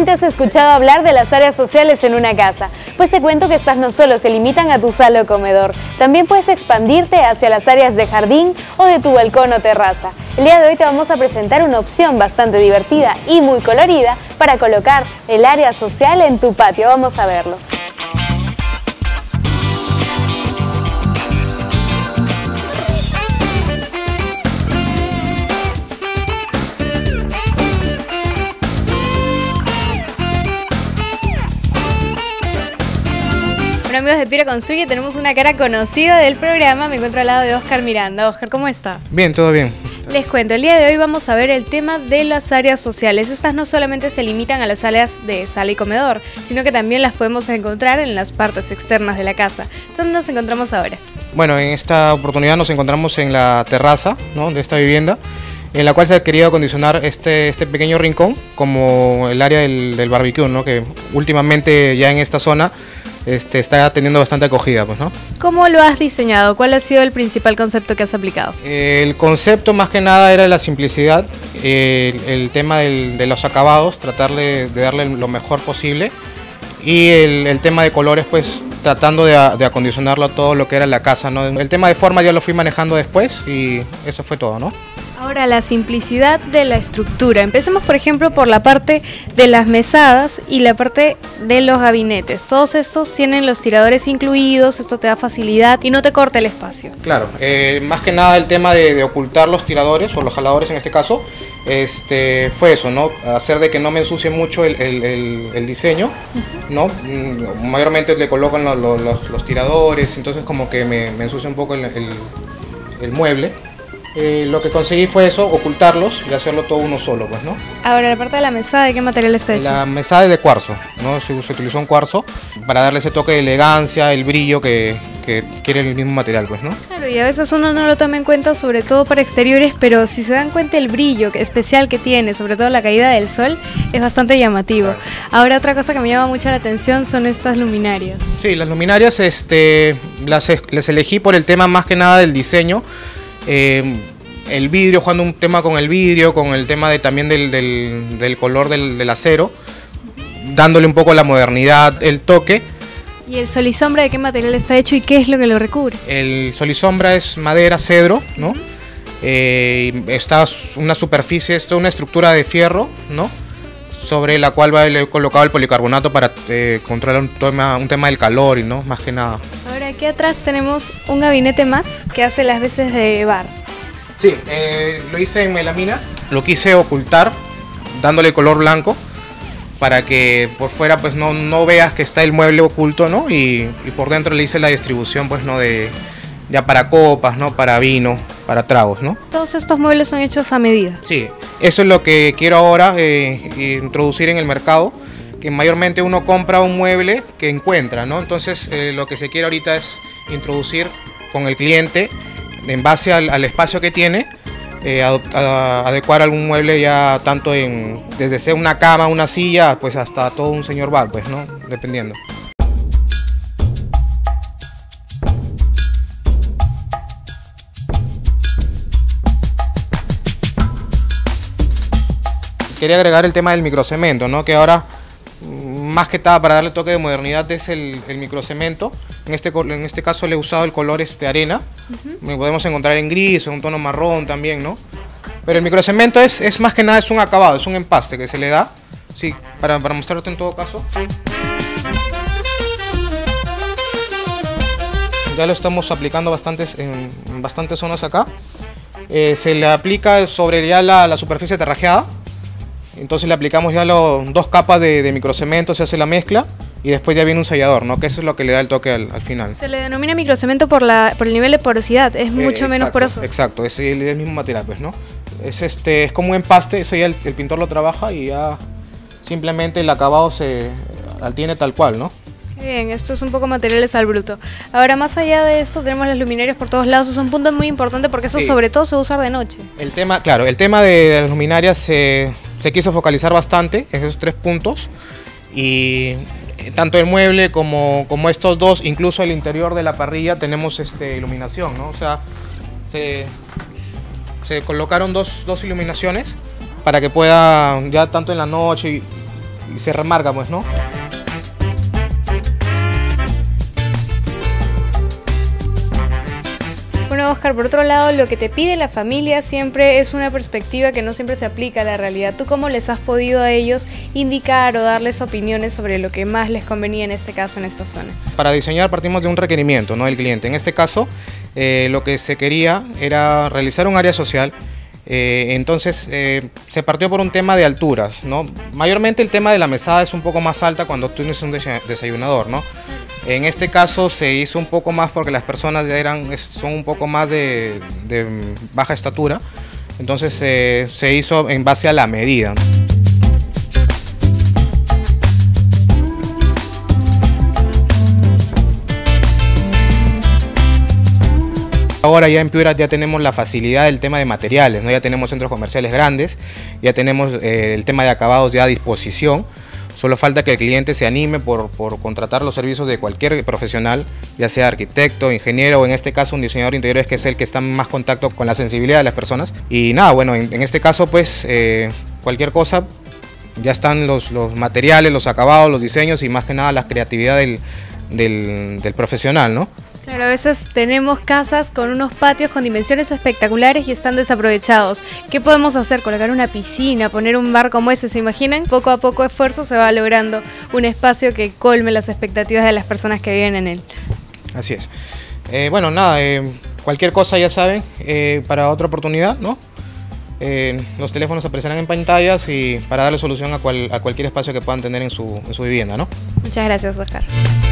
Seguramente has escuchado hablar de las áreas sociales en una casa, pues te cuento que estas no solo se limitan a tu sala o comedor, también puedes expandirte hacia las áreas de jardín o de tu balcón o terraza. El día de hoy te vamos a presentar una opción bastante divertida y muy colorida para colocar el área social en tu patio. Vamos a verlo. Bueno, amigos de Piura Construye, tenemos una cara conocida del programa. Me encuentro al lado de Oscar Miranda. Oscar, ¿cómo estás? Bien, todo bien. Les cuento, el día de hoy vamos a ver el tema de las áreas sociales. Estas no solamente se limitan a las áreas de sala y comedor, sino que también las podemos encontrar en las partes externas de la casa. ¿Dónde nos encontramos ahora? Bueno, en esta oportunidad nos encontramos en la terraza, ¿no?, de esta vivienda, en la cual se ha querido acondicionar este pequeño rincón como el área del barbecue, ¿no?, que últimamente ya en esta zona está teniendo bastante acogida, pues, ¿no? ¿Cómo lo has diseñado? ¿Cuál ha sido el principal concepto que has aplicado? El concepto más que nada era la simplicidad, el tema de los acabados, tratar de darle lo mejor posible, y el tema de colores, pues tratando de acondicionarlo a todo lo que era la casa, ¿no? El tema de forma ya lo fui manejando después y eso fue todo, ¿no? Ahora, la simplicidad de la estructura. Empecemos, por ejemplo, por la parte de las mesadas y la parte de los gabinetes. Todos estos tienen los tiradores incluidos, esto te da facilidad y no te corta el espacio. Claro, más que nada el tema de ocultar los tiradores o los jaladores en este caso, fue eso, ¿no? Hacer de que no me ensucie mucho el diseño, ¿no? Mayormente le colocan los tiradores, entonces como que me ensucia un poco el mueble. Lo que conseguí fue eso, ocultarlos y hacerlo todo uno solo, pues, ¿no? Ahora, la parte de la mesada, ¿de qué material está hecho? La mesada es de cuarzo, ¿no? Se utilizó un cuarzo para darle ese toque de elegancia, el brillo que quiere el mismo material, pues, ¿no? Claro, y a veces uno no lo toma en cuenta, sobre todo para exteriores, pero si se dan cuenta el brillo especial que tiene, sobre todo la caída del sol, es bastante llamativo. Claro. Ahora, otra cosa que me llama mucho la atención son estas luminarias. Sí, las luminarias las elegí por el tema más que nada del diseño. El vidrio, jugando un tema con el vidrio, con el tema también del color del acero, dándole un poco la modernidad, el toque. ¿Y el sol y sombra de qué material está hecho y qué es lo que lo recubre? El sol y sombra es madera, cedro, ¿no? Está una superficie, esto es una estructura de fierro, ¿no?, sobre la cual le he colocado el policarbonato para controlar un tema del calor, y no, más que nada. Ahora, aquí atrás tenemos un gabinete más que hace las veces de bar. Sí, lo hice en melamina, lo quise ocultar dándole color blanco para que por fuera pues no veas que está el mueble oculto, ¿no? Y por dentro le hice la distribución, pues, ¿no?, ya para copas, ¿no?, para vino, para tragos, ¿no? Todos estos muebles son hechos a medida. Sí, eso es lo que quiero ahora introducir en el mercado, que mayormente uno compra un mueble que encuentra, ¿no? Entonces lo que se quiere ahorita es introducir con el cliente, en base al espacio que tiene, adecuar algún mueble ya tanto desde ser una cama, una silla, pues hasta todo un señor bar, pues, ¿no?, dependiendo. Quería agregar el tema del microcemento, ¿no?, que ahora, más que nada para darle toque de modernidad, es el microcemento. En este caso le he usado el color arena. Lo podemos encontrar en gris o en un tono marrón también, ¿no? Pero el microcemento es más que nada, es un acabado, es un empaste que se le da, sí, para mostrarte en todo caso. Ya lo estamos aplicando en bastantes zonas acá. Se le aplica sobre ya la superficie terrajeada. Entonces le aplicamos ya 2 capas de microcemento, se hace la mezcla y después ya viene un sellador, ¿no?, que eso es lo que le da el toque al final. Se le denomina microcemento por el nivel de porosidad, es mucho menos poroso. Exacto, es el mismo material, pues, ¿no? Es como un empaste, eso ya el pintor lo trabaja y ya simplemente el acabado se tiene tal cual, ¿no? Bien, esto es un poco materiales al bruto. Ahora, más allá de esto, tenemos las luminarias por todos lados. Es un punto muy importante porque eso sobre todo se va a usar de noche. El tema de las luminarias se quiso focalizar bastante en esos 3 puntos. Y tanto el mueble como estos dos, incluso el interior de la parrilla, tenemos iluminación, ¿no? O sea, se colocaron dos iluminaciones para que pueda, ya tanto en la noche se remarca, pues, ¿no? Bueno, Oscar, por otro lado, lo que te pide la familia siempre es una perspectiva que no siempre se aplica a la realidad. ¿Tú cómo les has podido a ellos indicar o darles opiniones sobre lo que más les convenía en este caso, en esta zona? Para diseñar partimos de un requerimiento, ¿no?, del cliente. En este caso, lo que se quería era realizar un área social. Entonces se partió por un tema de alturas, ¿no? Mayormente el tema de la mesada es un poco más alta cuando tú tienes un desayunador, ¿no? En este caso se hizo un poco más porque las personas son un poco más de baja estatura, entonces se hizo en base a la medida. Ahora ya en Piura ya tenemos la facilidad del tema de materiales, ¿no? Ya tenemos centros comerciales grandes, ya tenemos el tema de acabados ya a disposición. Solo falta que el cliente se anime por contratar los servicios de cualquier profesional, ya sea arquitecto, ingeniero o en este caso un diseñador de interiores, que es el que está en más contacto con la sensibilidad de las personas. Y nada, bueno, en este caso pues cualquier cosa, ya están los materiales, los acabados, los diseños y más que nada la creatividad del profesional, ¿no? Claro, a veces tenemos casas con unos patios con dimensiones espectaculares y están desaprovechados. ¿Qué podemos hacer? Colocar una piscina, poner un bar como ese, ¿se imaginan? Poco a poco esfuerzo se va logrando un espacio que colme las expectativas de las personas que viven en él. Así es. Bueno, nada, cualquier cosa ya saben, para otra oportunidad, ¿no? Los teléfonos aparecerán en pantallas y para darle solución a cualquier espacio que puedan tener en su vivienda, ¿no? Muchas gracias, Oscar.